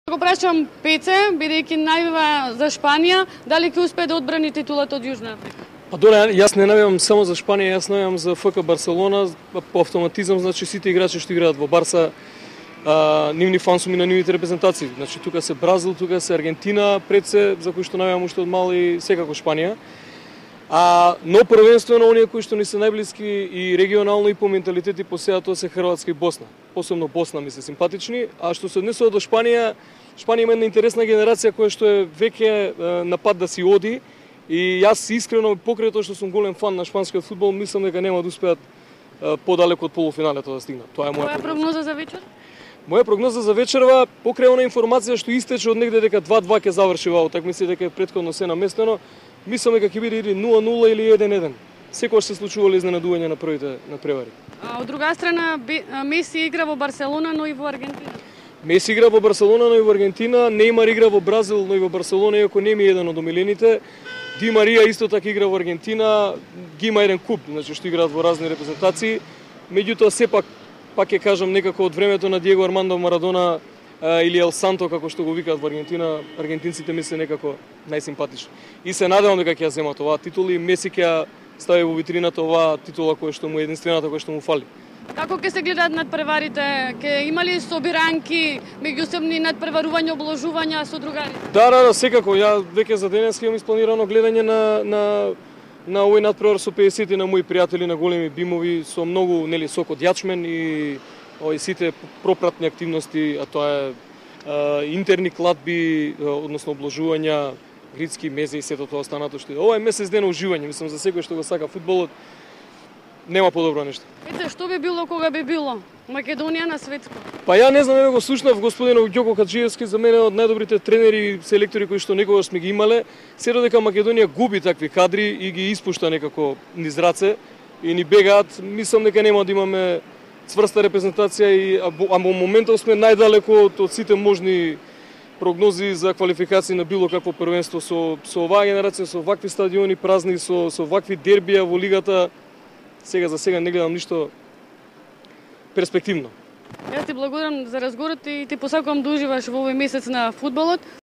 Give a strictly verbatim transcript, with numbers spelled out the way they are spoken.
Го прашам Пеце, бидејќи најава за Шпанија, дали ќе успее да одбрани титулата од Јужна Африка? Па добре, јас не навијам само за Шпанија, јас навијам за ФК Барселона, по автоматизам, значи сите играчи што играат во Барса, а, нивни фан сум и на нивните репрезентации. Значи тука се Бразил, тука се Аргентина, пред се, за кои што навијам уште од мал и секако Шпанија. А, но првенствено оние кои што ни се најблиски и регионално и по менталитет и по сеа, тоа се Хрватска и Босна. Посебно Босна ми се симпатични, а што се однесува до Шпанија, Шпанија има една интересна генерација која што е веќе на пат да си оди и јас искрено покрај тоа што сум голем фан на шпанскиот фудбал, мислам дека нема да успеат подалеку од полуфиналето да стигнат. Тоа е моја прогноза. прогноза за вечер? Моја прогноза за вечерва, покрај она информација што истече од негде дека два-два ќе заврши ова утакмица, дека е претходно се наместено, мислам дека ќе биде или нула-нула или еден-еден. Секогаш се случувало изненадување на првите надпревари. А од друга страна, Меси игра во Барселона, но и во Аргентина. Меси игра во Барселона, но и во Аргентина, Неймар игра во Бразил, но и во Барселона, иако не ми е еден од омилените. Ди Марија исто така игра во Аргентина, ги има еден куп, значи што играат во разни репрезентации. Меѓутоа сепак пак ќе кажам некако од времето на Диего Армандо Марадона а, или Ел Санто, како што го викаат во Аргентина, аргентинците ми се некако најсимпатични. И се надевам дека ќе ја земат оваа титула и Меси ќе ја стави во витрината оваа титула која што му е единствената која што му фали. Како ќе се гледаат надпреварите? Ќе има ли собиранки, меѓусебни надпреварувања, обложувања со другари? Да, да, да, секако. Ја веќе за денес имам испланирано гледање на на на овој надпревар со пеесет на мои пријатели на големи бимови со многу, нели, сок од јачмен и овој сите пропратни активности, а тоа е а, интерни кладби, односно обложувања, грицки мезе и сето тоа останато што ова е месец ден уживање, мислам за секој што го сака фудбалот. Нема подобро нешто. Ете, што би било кога би било? Македонија на светско. Па ја не знам, еве го слушнав господинов Ѓоко Хаджиевски, за мене од најдобрите тренери и селектори кои што некогаш сме ги имале, се додека Македонија губи такви кадри и ги испушта некако низ раце и ни бегаат, мислам дека нема да имаме цврста репрезентација и а во моментов сме најдалеку од, од сите можни прогнози за квалификации на било какво првенство со со оваа генерација, со вакви стадиони празни, со со вакви дербија во лигата. Сега за сега не гледам ништо перспективно. Јас ти благодарам за разговорот и ти посакувам да уживаш во овој месец на фудбалот.